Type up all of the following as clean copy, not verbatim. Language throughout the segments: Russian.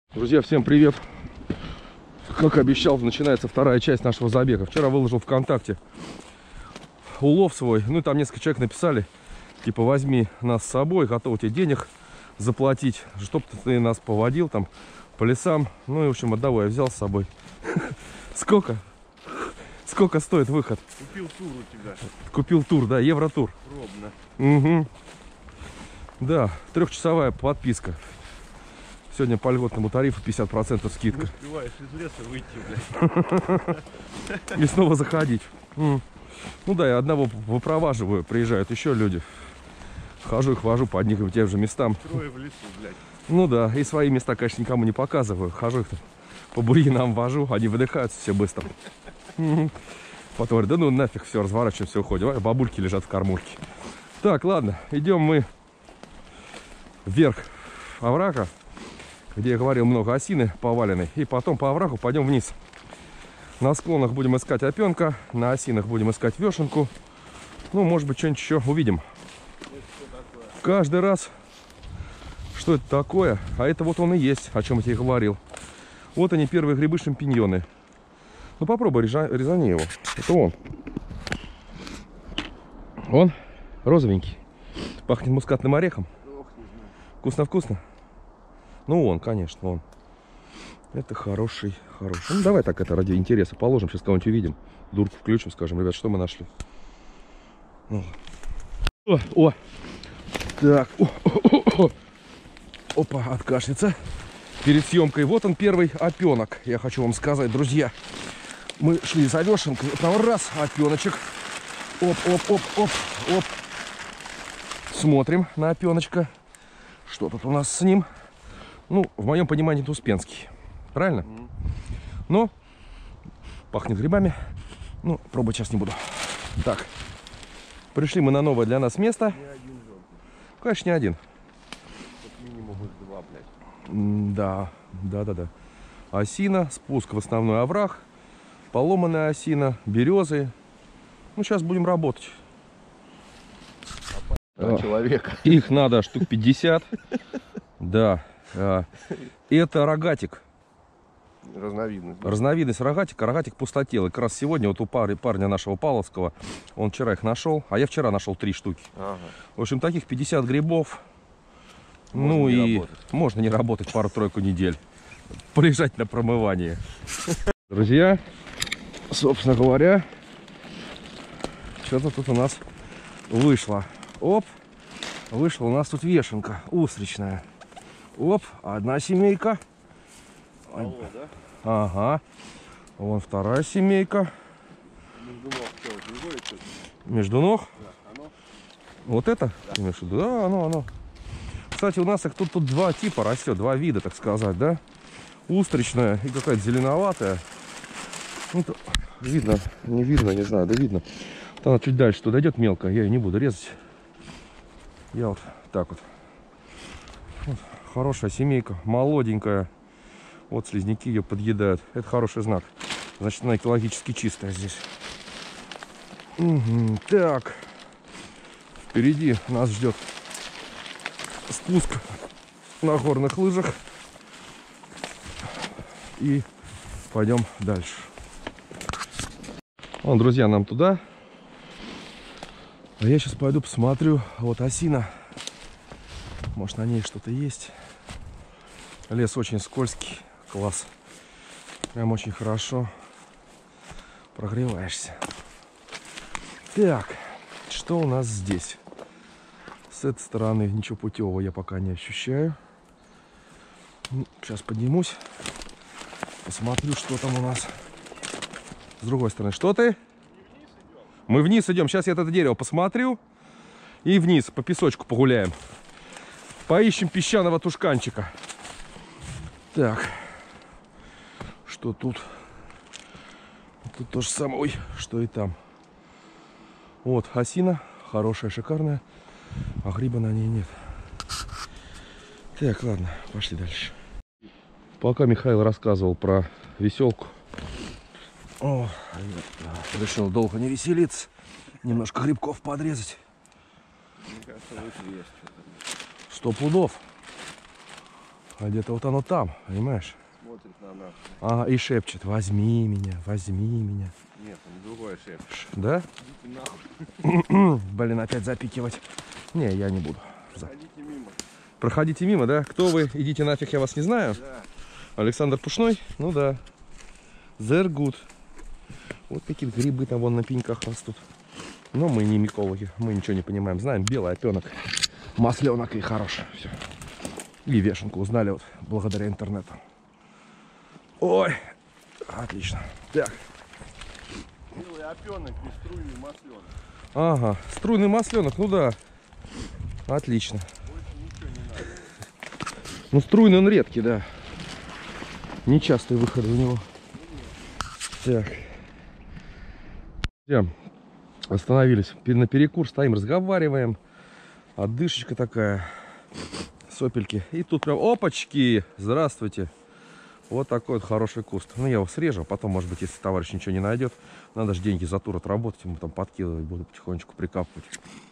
Друзья, всем привет! Как обещал, начинается вторая часть нашего забега. Вчера выложил ВКонтакте улов свой. Ну и там несколько человек написали, типа, возьми нас с собой, готов тебе денег заплатить, чтоб ты нас поводил там по лесам. Ну и, в общем, одного я взял с собой. Сколько? Сколько стоит выход? Купил тур у тебя. Купил тур, да, Евротур. Пробно. Угу. Да, 3-часовая подписка. Сегодня по льготному тарифу 50% скидка. Не успеваешь из леса выйти, блядь. И снова заходить. Ну да, я одного выпроваживаю, приезжают еще люди. Хожу их вожу по одним и тем же местам. Трое в лесу, блядь. Ну да, и свои места, конечно, никому не показываю. Хожу их там по бурьянам вожу, они выдыхаются все быстро. Потом говорят, да ну нафиг, все, разворачиваемся, уходим. А бабульки лежат в кормушке. Так, ладно, идем мы вверх оврага, где я говорил, много осины поваленной. И потом по оврагу пойдем вниз. На склонах будем искать опенка, на осинах будем искать вешенку. Ну, может быть, что-нибудь еще увидим. Каждый раз, что это такое? А это вот он и есть, о чем я тебе говорил. Вот они, первые грибы-шампиньоны. Ну, попробуй, резани его. Это он. Он розовенький. Пахнет мускатным орехом. Вкусно-вкусно? Ну, он, конечно, он. Это хороший. Ну, давай так это ради интереса положим. Сейчас кого-нибудь увидим. Дурку включим, скажем, ребят, что мы нашли. Ну. О! Так. Опа, откашляться. Перед съемкой. Вот он, первый опенок. Я хочу вам сказать, друзья. Мы шли за вешенкой. Вот раз, опеночек. Оп. Смотрим на опеночка. Что тут у нас с ним? Ну, в моем понимании, это успенский. Правильно? Но пахнет грибами. Ну, пробовать сейчас не буду. Так. Пришли мы на новое для нас место. Не один желтый. Конечно, не один. Как минимум их два, блядь. Да. Осина, спуск в основной овраг. Поломанная осина, березы. Ну, сейчас будем работать. Человека. Их надо штук 50. Да. Это рогатик. Разновидность. Разновидность рогатика. Рогатик пустотелый. Как раз сегодня вот у парня нашего Павловского, он вчера их нашел. А я вчера нашел 3 штуки. Ага. В общем, таких 50 грибов. Можно ну не и работать. можно не работать пару-тройку недель. Полежать на промывании. Друзья, собственно говоря, что-то тут у нас вышло. Оп, вышла у нас тут вешенка устричная. Оп, одна семейка. Алло, да? Ага. Вон вторая семейка. Между ног что, не говорит что-то? Между ног. Да, оно? Вот это? Ты имеешь в виду? Да, оно. Кстати, у нас их тут два типа растет, два вида, так сказать, да? Устричная и какая-то зеленоватая. Ну, видно, не видно, не знаю, да видно. Она чуть дальше туда идет мелко, я ее не буду резать. Я вот так вот. Хорошая семейка, молоденькая. Вот слизняки ее подъедают. Это хороший знак. Значит, она экологически чистая здесь. Так. Впереди нас ждет спуск на горных лыжах. И пойдем дальше. Вон, друзья, нам туда. А я сейчас пойду посмотрю. Вот осина. Может, на ней что-то есть. Лес очень скользкий. Класс. Прям очень хорошо. Прогреваешься. Так. Что у нас здесь? С этой стороны ничего путевого я пока не ощущаю. Сейчас поднимусь. Посмотрю, что там у нас. С другой стороны. Что ты? Мы вниз идем. Сейчас я это дерево посмотрю. И вниз по песочку погуляем. Поищем песчаного тушканчика. Так. Что тут? Тут то же самое. Ой, что и там. Вот осина. Хорошая, шикарная. А гриба на ней нет. Так, ладно. Пошли дальше. Пока Михаил рассказывал про веселку. О, решил долго не веселиться. Немножко грибков подрезать. Мне кажется, вот есть что-то. 100 пудов. А где-то вот оно там, понимаешь? Смотрит на нас. А, и шепчет: возьми меня, возьми меня. Нет, он другой шеф. Да? Идите нахуй. Блин, опять запикивать. Не, я не буду. Ходите мимо. Проходите мимо, да? Кто вы? Идите нафиг, я вас не знаю. Да. Александр Пушной? Ну да. They're good. Вот какие грибы там вон на пеньках растут. Но мы не микологи, мы ничего не понимаем. Знаем, белый опенок, масленок и хорош. Все. И вешенку узнали вот благодаря интернету. Ой, отлично. Так. Белый опенок и струйный масленок. Ага, струйный масленок, ну да. Отлично. Больше ничего не надо. Ну струйный он редкий, да. Нечастые выходы у него. Так. Всем. Остановились на перекур, стоим, разговариваем. Отдышечка такая. Сопельки. И тут прям, опачки, здравствуйте. Вот такой вот хороший куст. Ну, я его срежу, потом, может быть, если товарищ ничего не найдет, надо же деньги за тур отработать, ему там подкидывать буду, потихонечку прикапывать.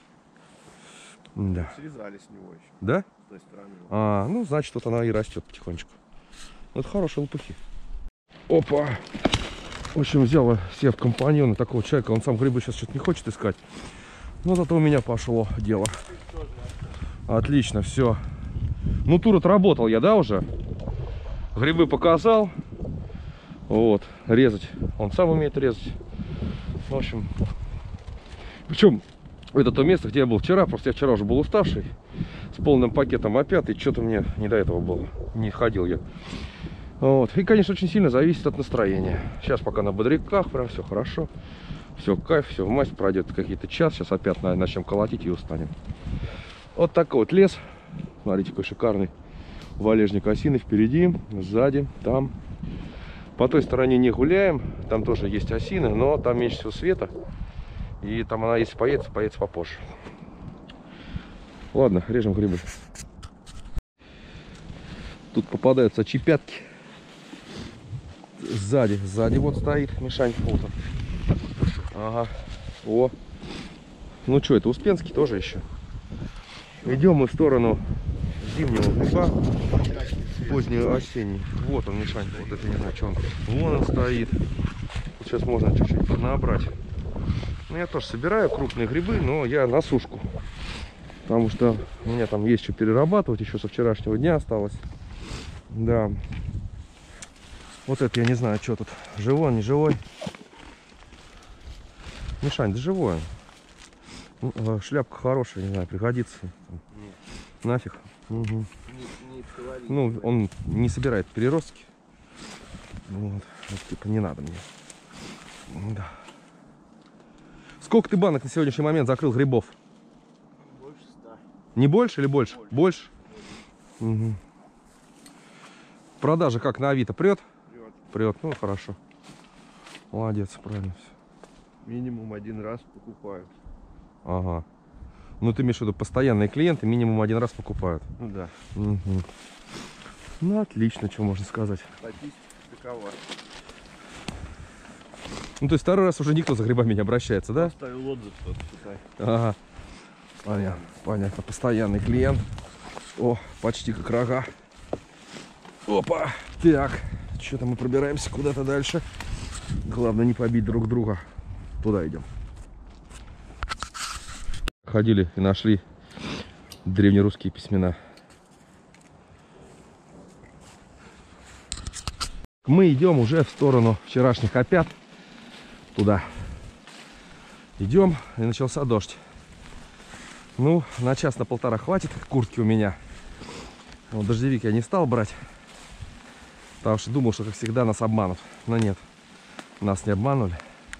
Да. Срезали с него еще. Да? С той стороны. А, ну, значит, вот она и растет потихонечку. Вот хорошие лопухи. Опа! В общем, взял себе в компаньона такого человека, он сам грибы сейчас что-то не хочет искать. Но зато у меня пошло дело. Отлично, все. Ну, тур отработал я, да, уже? Грибы показал. Вот, резать. Он сам умеет резать. В общем, причем это то место, где я был вчера. Просто я вчера уже был уставший. С полным пакетом опят. И что-то мне не до этого было. Не ходил я. Вот. И, конечно, очень сильно зависит от настроения. Сейчас пока на бодряках, прям все хорошо. Все кайф, все в масть. Пройдет какие-то час. Сейчас опять начнем колотить и устанем. Вот такой вот лес. Смотрите, какой шикарный. Валежник осины впереди, сзади, там. По той стороне не гуляем. Там тоже есть осины, но там меньше всего света. И там она, если поедется, поедется попозже. Ладно, режем грибы. Тут попадаются чепятки. Сзади вот стоит Мишань. Вот он. Ага. О. Ну что, это Успенский тоже еще. Идем мы в сторону зимнего гриба. Позднего осенний. Вот он, Мишань. Вот это не знаю, что он. Вон он стоит. Сейчас можно чуть-чуть набрать. Ну, я тоже собираю крупные грибы, но я на сушку. Потому что у меня там есть что перерабатывать. Еще со вчерашнего дня осталось. Да. Вот это я не знаю, что тут. Живой, не живой. Мишань, да живой. Шляпка хорошая, не знаю, пригодится. Нет. Нафиг. Угу. Не Ну, он не собирает переростки. Вот. Вот, типа, не надо мне. Да. Сколько ты банок на сегодняшний момент закрыл грибов? Больше 100. Не больше или больше? Больше. Угу. Продажа как на Авито? Прет? Прет. Прет. Ну, хорошо. Молодец, правильно все. Минимум один раз покупают. Ага. Ну, ты имеешь в виду, постоянные клиенты минимум один раз покупают. Ну да. Угу. Ну, отлично, что можно сказать. Статистика такова. Ну, то есть второй раз уже никто за грибами не обращается, да? Оставил отзыв, тот, считай. Ага. Понятно, понятно. Постоянный клиент. О, почти как рога. Опа. Так, что-то мы пробираемся куда-то дальше. Главное не побить друг друга. Туда идем. Ходили и нашли древнерусские письмена. Мы идем уже в сторону вчерашних опят. Туда. Идем, и начался дождь. Ну, на час, на полтора хватит куртки у меня. Вот, дождевик я не стал брать. Потому что думал, что, как всегда, нас обманут. Но нет, нас не обманули.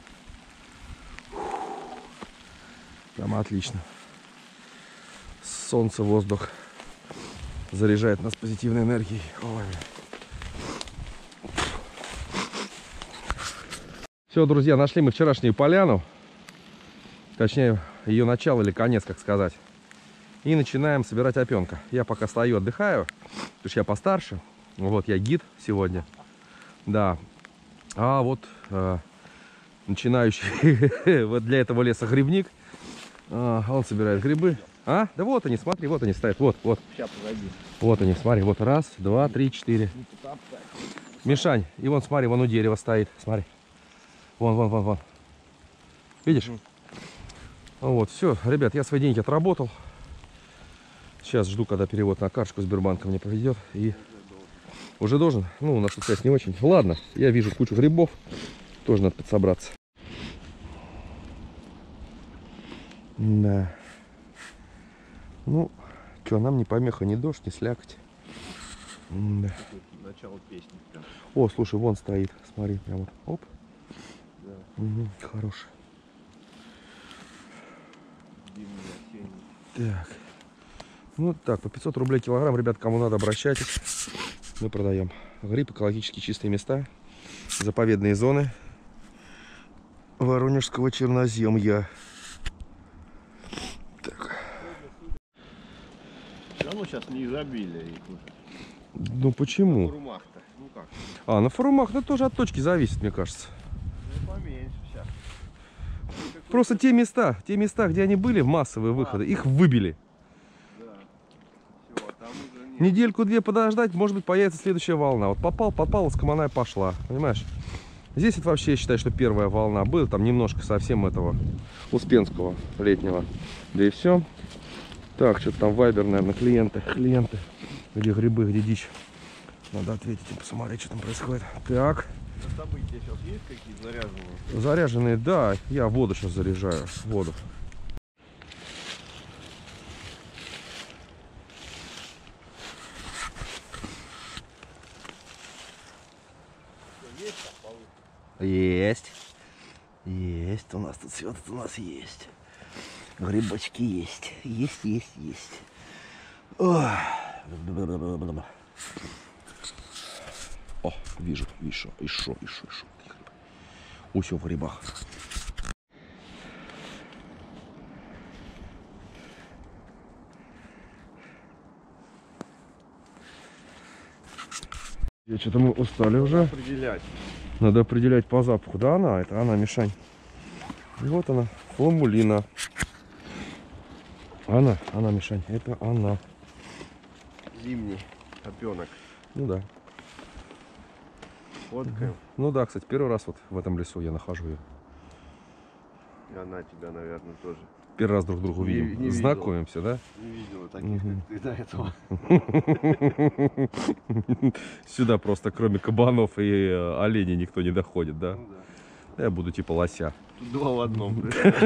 Прямо отлично. Солнце, воздух заряжает нас позитивной энергией. Ой. Все, друзья, нашли мы вчерашнюю поляну. Точнее, ее начало или конец, как сказать. И начинаем собирать опенка. Я пока стою, отдыхаю, потому что я постарше. Вот, я гид сегодня. Да. А вот начинающий вот для этого леса грибник. Он собирает грибы. А? Да вот они, смотри, вот они стоят. Вот, вот. Сейчас, погоди. Вот они, смотри, вот раз, два, три, четыре. Мишань, и вон, смотри, вон у дерева стоит, смотри. Вон, вон, вон, вон. Видишь? Вот, все, ребят, я свои деньги отработал. Сейчас жду, когда перевод на карточку Сбербанка мне поведет. И уже должен. Ну, у нас тут связь не очень. Ладно, я вижу кучу грибов. Тоже надо подсобраться. Да. Ну, что, нам не помеха, ни дождь, ни слякоть. Да. Начало песни. Прям. О, слушай, вон стоит. Смотри, прям вот. Оп. Да. Угу, хороший. Зимний, осенний. Так. Ну так, по 500 рублей килограмм, ребят, кому надо, обращайтесь. Мы продаем гриб, экологически чистые места, заповедные зоны Воронежского черноземья. Так. Все равно сейчас не изобилие их уже. Ну почему? На форумах-то. Ну как? А, на форумах, ну тоже от точки зависит, мне кажется. Ну поменьше сейчас. Просто те места, где они были, массовые выходы, их выбили. Да. Все, а там уже нет. Недельку-две подождать, может быть, появится следующая волна. Вот попал, скоманая пошла, понимаешь? Здесь это вообще, я считаю, что первая волна. Было там немножко совсем этого Успенского летнего. Да и все. Так, что-то там вайбер, наверное, клиенты. Где грибы, где дичь. Надо ответить и посмотреть, что там происходит. Так. На события сейчас есть какие-то заряженные? Заряженные, да. Я воду сейчас заряжаю. Воду. Есть. Есть. У нас тут все, у нас есть. Грибочки есть. Есть. Ой. О, вижу. Еще. Усё в грибах. Что-то мы устали уже. Определять. Надо определять по запаху. Да, она, это она, Мишань. И вот она, фламулина. Она, Мишань, это она. Зимний опенок. Ну да. Фоткаем. Ну да, кстати, первый раз вот в этом лесу я нахожу ее. И она тебя, наверное, тоже. Первый раз друг другу Не видим. видел. Знакомимся, да? Не видела таких, как ты до этого. Сюда просто кроме кабанов и оленей никто не доходит, да? Ну да. Я буду типа лося. Тут два в одном.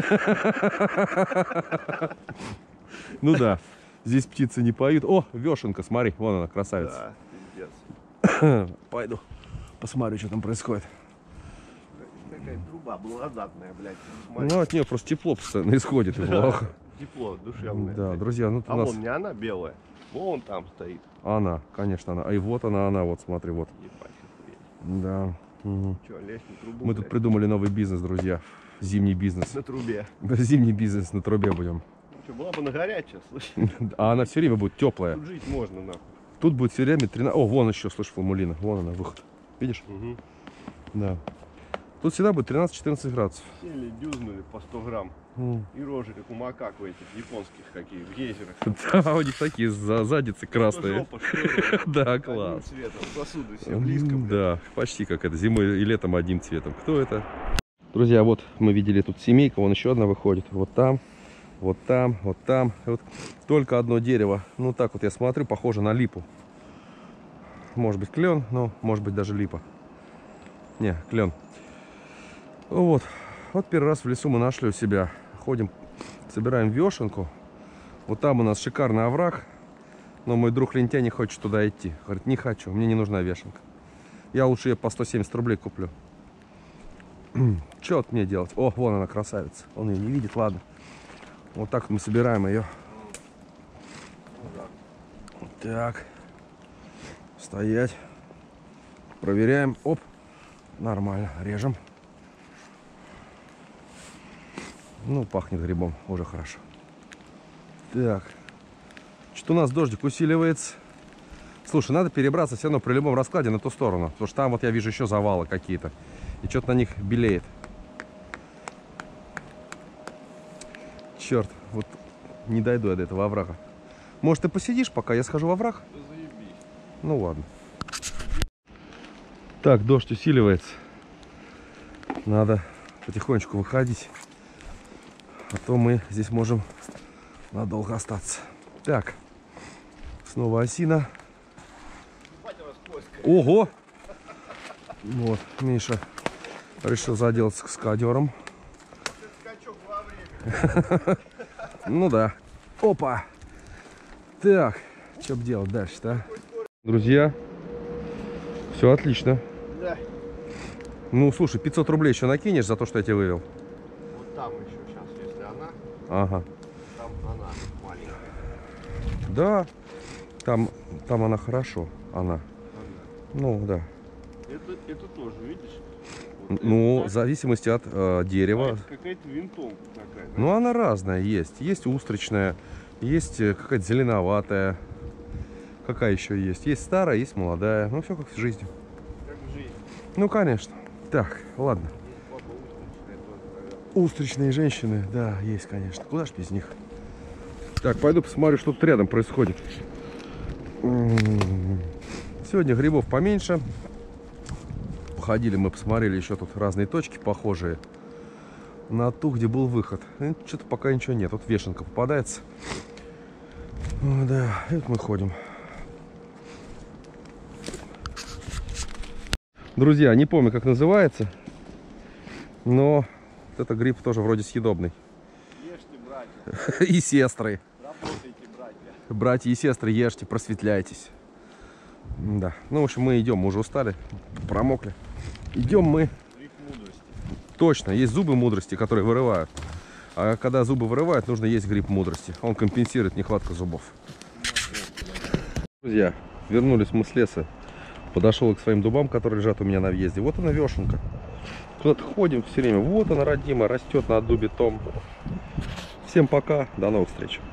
Ну да, здесь птицы не поют. О, вешенка, смотри, вон она, красавица. Да, пиздец. Пойду посмотрю, что там происходит. Такая труба благодатная, блядь. Ну, от нее просто тепло постоянно исходит. И влага. Тепло, душевное. Да, друзья, ну тут А у нас... вон не она белая. Вон там стоит. Она, конечно, она. А и вот она, вот, смотри, вот. Ебать, охуеть. Да. Угу. Че, лезь на трубу, Мы тут блядь? придумали новый бизнес, друзья. Зимний бизнес. На трубе. Да, зимний бизнес, на трубе будем. Что, была бы на горячее, слушай. А она все время будет теплая. Тут жить можно, нахуй. Тут будет все время 13... О, вон еще, слышь, фламулина. Вон она, выход. Видишь? Угу. Да. Тут всегда будет 13-14 градусов. Сели, дюзнули по 100 грамм. И рожи, как у макак у этих японских, какие, в гейзерах. Да, у них такие задницы красные. Жопа, что Да, одним класс. цветом, сосуды все близко. блядь. Да, почти как это, зимой и летом одним цветом. Кто это? Друзья, вот мы видели тут семейка, вон еще одна выходит. Вот там, вот там, вот там. И вот только одно дерево. Ну так вот я смотрю, похоже на липу. Может быть клен, но может быть даже липа. Не, клен. Вот первый раз в лесу мы нашли у себя. Ходим, собираем вешенку. Вот там у нас шикарный овраг. Но мой друг лентяй не хочет туда идти. Говорит, не хочу, мне не нужна вешенка. Я лучше ее по 170 рублей куплю. Что вот мне делать? О, вон она, красавица. Он ее не видит, ладно. Вот так мы собираем ее. Так. Стоять. Проверяем. Оп. Нормально. Режем. Ну, пахнет грибом. Уже хорошо. Так. Что у нас дождик усиливается. Слушай, надо перебраться все равно при любом раскладе на ту сторону. Потому что там вот я вижу еще завалы какие-то. И что-то на них белеет. Черт, вот не дойду я до этого оврага. Может, ты посидишь, пока я схожу в овраг? Ну ладно. Так, дождь усиливается. Надо потихонечку выходить. А то мы здесь можем надолго остаться. Так. Снова осина. Ого! Вот, Миша решил заделаться каскадером. Ну да. Опа! Так, что бы делать дальше-то? Друзья, все отлично. Да. Ну, слушай, 500 рублей еще накинешь за то, что я тебя вывел? Вот там еще сейчас, если она, Ага. там она маленькая. Да, там она хорошо, она. Ну, да. Это тоже, видишь? Вот Ну, это в зависимости от дерева. какая-то винтовка такая. Да? Ну, она разная есть. Есть устричная, есть какая-то зеленоватая. Какая еще есть? Есть старая, есть молодая. Ну, все как в жизни. Как в жизни. Ну, конечно. Так, ладно. Есть баба устричная тоже, Устричные женщины, да, есть, конечно. Куда ж без них? Так, пойду посмотрю, что тут рядом происходит. Сегодня грибов поменьше. Походили мы, посмотрели еще тут разные точки, похожие на ту, где был выход. Что-то пока ничего нет. Тут вешенка попадается. О, да, и вот мы ходим. Друзья, не помню, как называется, но вот этот гриб тоже вроде съедобный. Ешьте, братья, И сестры. работайте, братья. Братья и сестры, ешьте, просветляйтесь. Да. Ну, в общем, мы идем, мы уже устали, промокли. Идем мы. Гриб мудрости. Точно, есть зубы мудрости, которые вырывают. А когда зубы вырывают, нужно есть гриб мудрости. Он компенсирует нехватку зубов. Друзья, вернулись мы с леса. Подошел к своим дубам, которые лежат у меня на въезде. Вот она вешенка. Куда-то ходим все время. Вот она, родимая, растет на дубе том. Всем пока, до новых встреч.